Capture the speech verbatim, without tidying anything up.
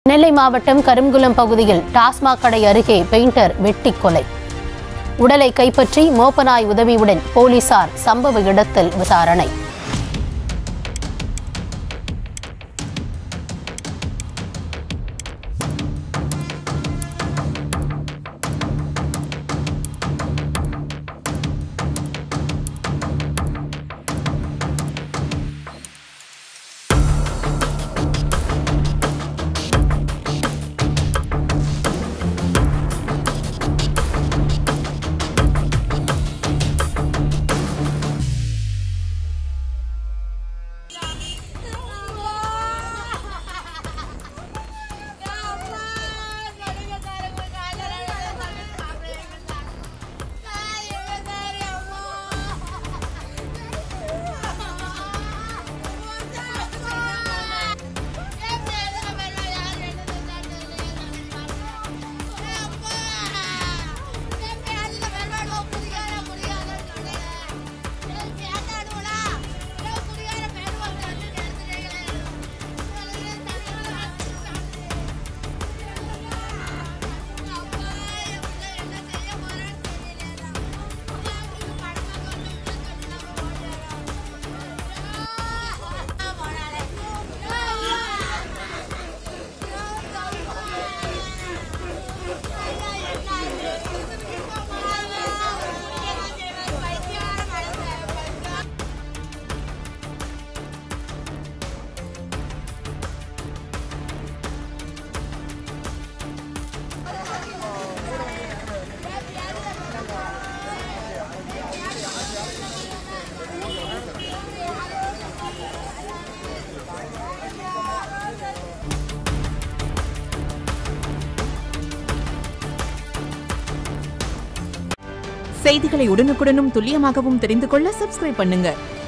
நெல்லை மாவட்டம் கருங்குளம் பகுதியில் டாஸ்மாக் கடை அருகே பெயிண்டர் வெட்டி கொலை. உடலை கைப்பற்றி மோப்பநாய் உதவியுடன் போலீசார் சம்பவ இடத்தில் விசாரணை. செய்திகளை உடனுக்குடனும் துல்லியமாகவும் தெரிந்து கொள்ள சப்ஸ்கிரைப் பண்ணுங்க.